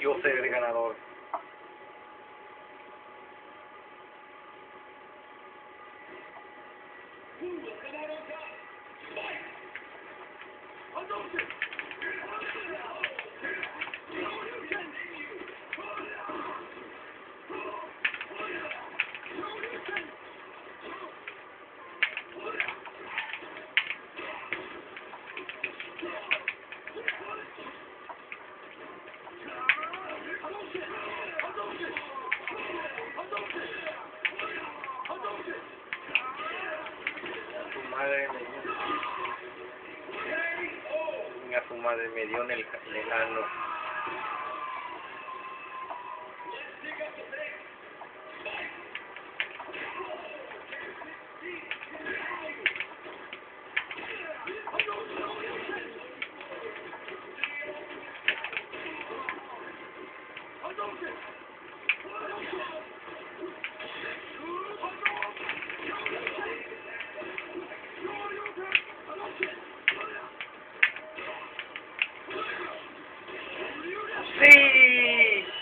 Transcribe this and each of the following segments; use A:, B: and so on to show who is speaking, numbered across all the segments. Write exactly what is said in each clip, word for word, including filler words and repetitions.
A: Yo seré el ganador. Su madre me dio, a su madre me dio en el, en el ano. ¡Sí!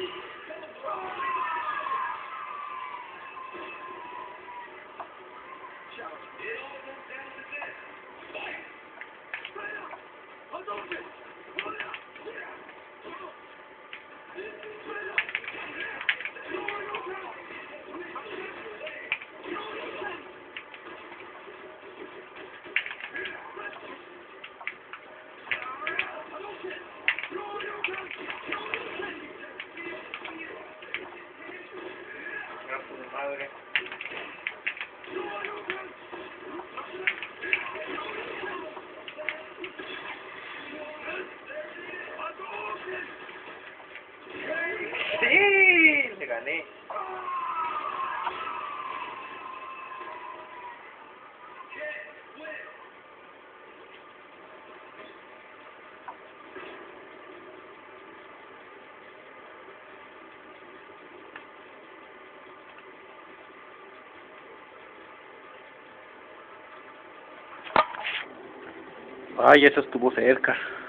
A: A su madre. ¡Sí! Le gané. Ay, eso estuvo cerca.